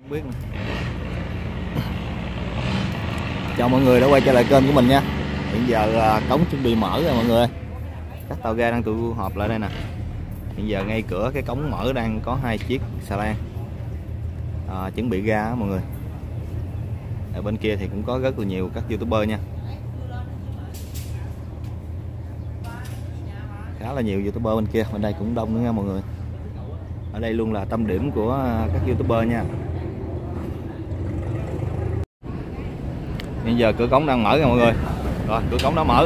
Không biết nữa. Chào mọi người đã quay trở lại kênh của mình nha. Hiện giờ cống chuẩn bị mở rồi mọi người. Các tàu ga đang tụ họp lại đây nè. Hiện giờ ngay cửa cái cống mở đang có 2 chiếc xà lan chuẩn bị ra mọi người. Ở bên kia thì cũng có rất là nhiều các youtuber nha. Khá là nhiều youtuber bên kia, bên đây cũng đông nữa nha mọi người. Ở đây luôn là tâm điểm của các youtuber nha. Hiện giờ cửa cống đang mở rồi mọi người. Rồi cửa cống đã mở.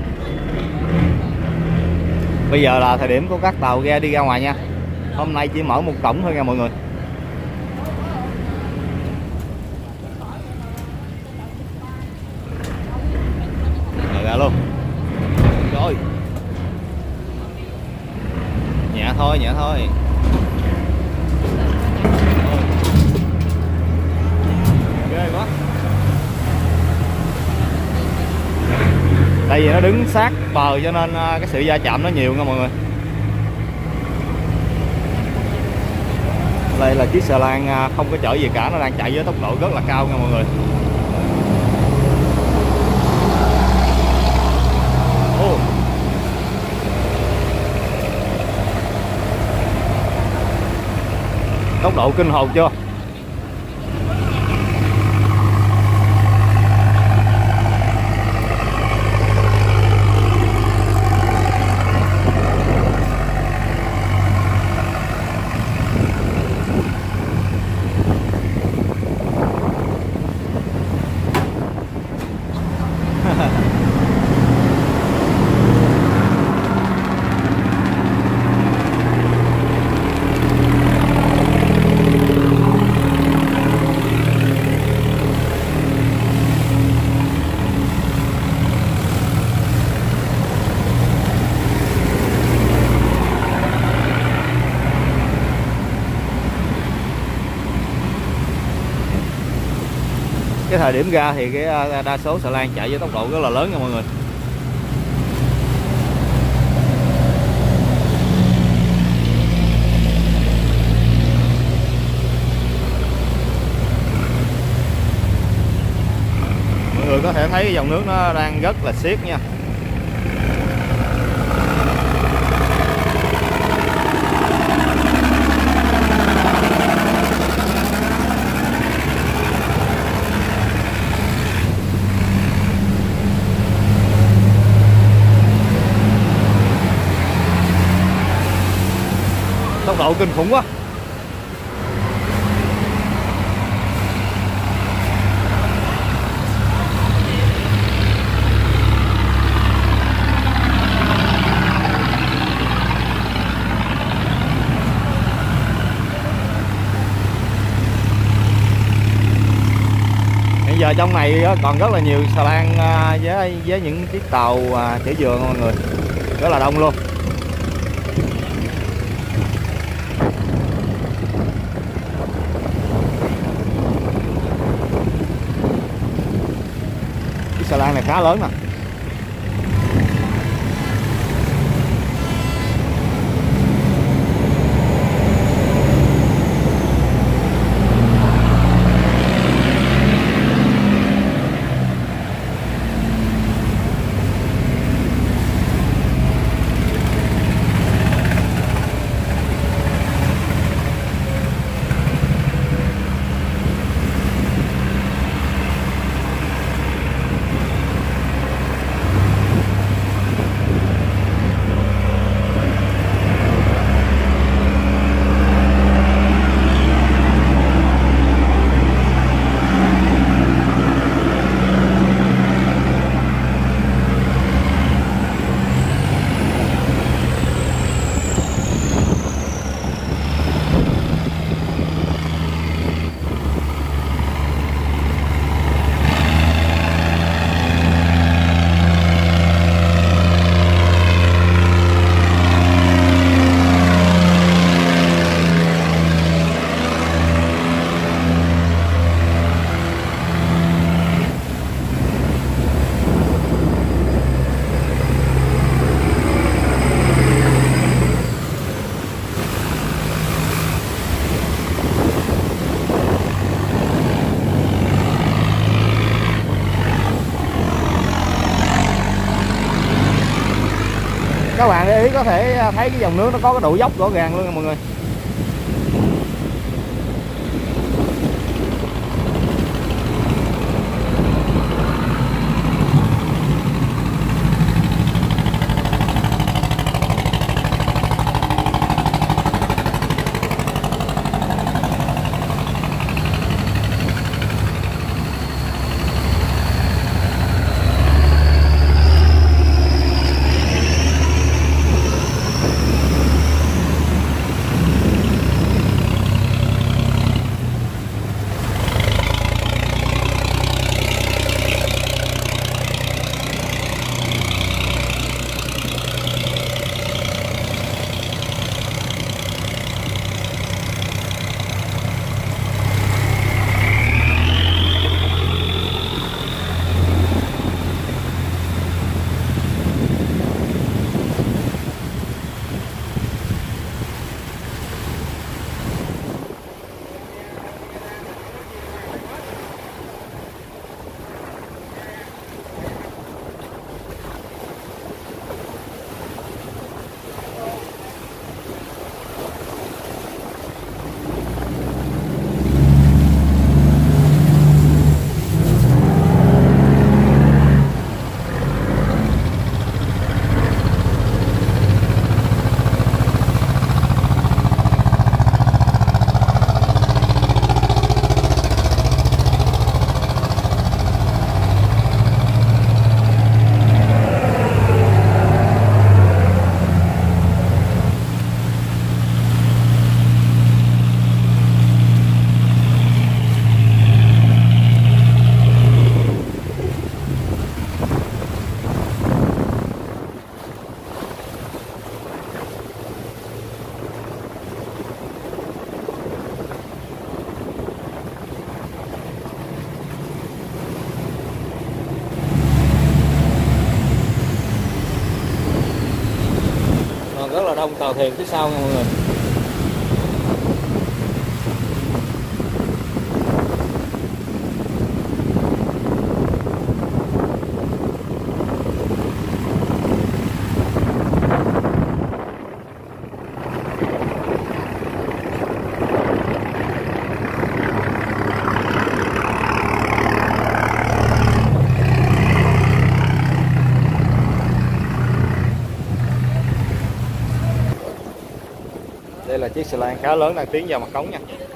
Bây giờ là thời điểm của các tàu ghe đi ra ngoài nha. Hôm nay chỉ mở một cổng thôi nha mọi người. Rồi ra luôn. Rồi. Nhẹ thôi, nhẹ thôi. Ghê quá. Tại vì nó đứng sát bờ cho nên cái sự va chạm nó nhiều nha mọi người. Đây là chiếc xà lan không có chở gì cả, nó đang chạy với tốc độ rất là cao nha mọi người. Tốc độ kinh hồn chưa? Cái thời điểm ra thì cái đa số xà lan chạy với tốc độ rất là lớn nha mọi người. Mọi người có thể thấy cái dòng nước nó đang rất là xiết nha. Tốc độ kinh khủng quá. Hiện giờ trong này còn rất là nhiều xà lan với những chiếc tàu chở dừa mọi người, rất là đông luôn. Xà lan này khá lớn nè. các bạn để ý có thể thấy cái dòng nước nó có cái độ dốc rõ ràng luôn nha mọi người. Rất là đông tàu thuyền phía sau nha mọi người. Đây là chiếc xà lan khá lớn đang tiến vào mặt cống nha.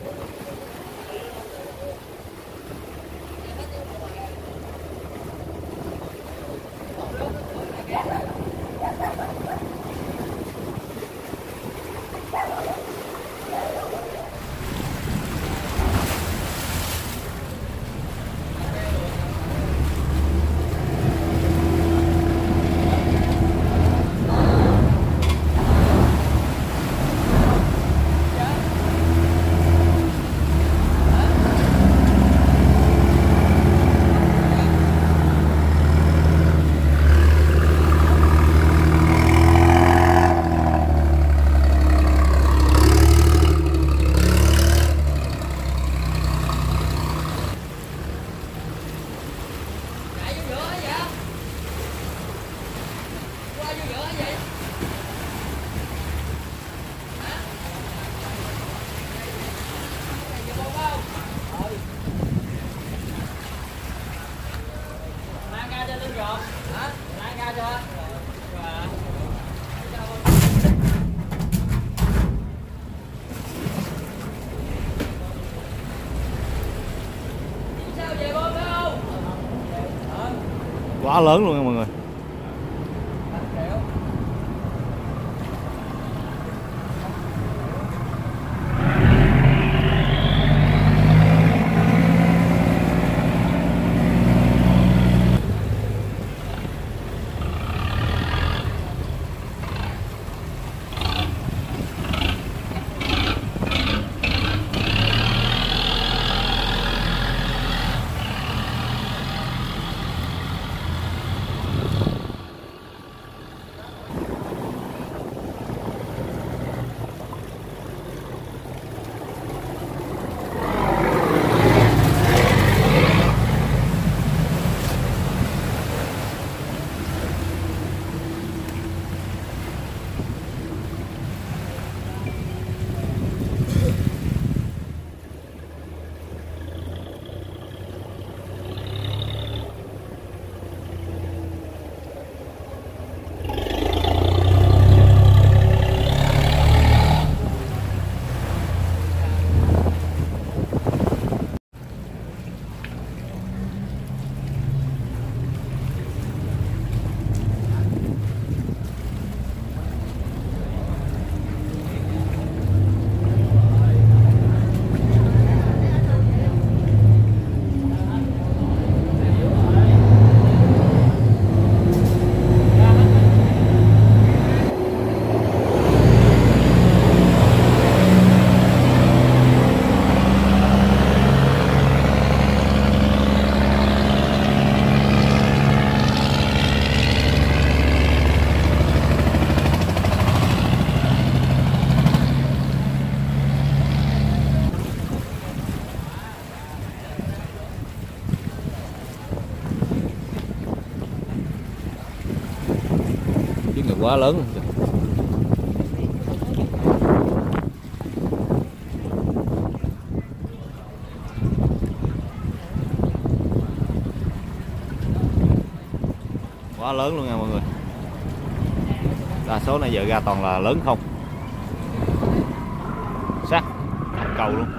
Quá lớn luôn nha mọi người. quá lớn luôn kìa. Quá lớn luôn nha mọi người. Đa số này giờ ra toàn là lớn không, sát cầu luôn.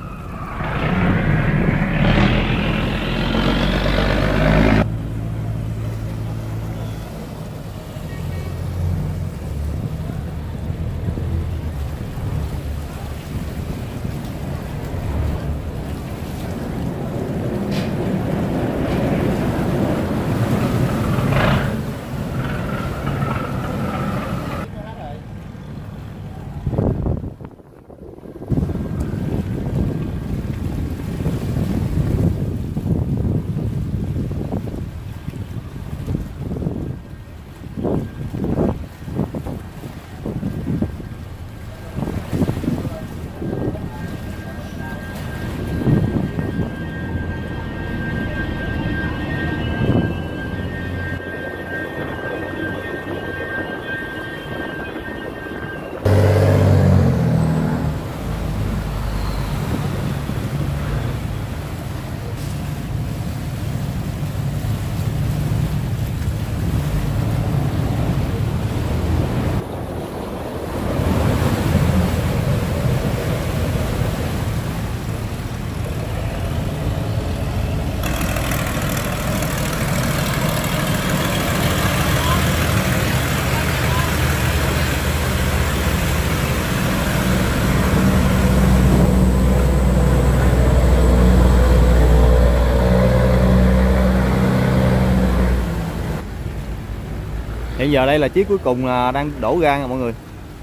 Hiện giờ đây là chiếc cuối cùng là đang đổ ra nha mọi người.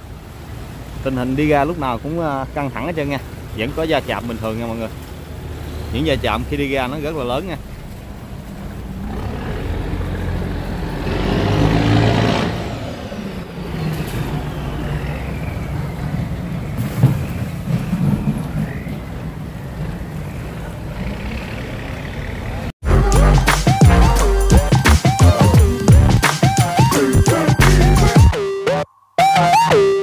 Tình hình đi ra lúc nào cũng căng thẳng hết trơn nha. Vẫn có va chạm bình thường nha mọi người. Những va chạm khi đi ra nó rất là lớn nha. Hey!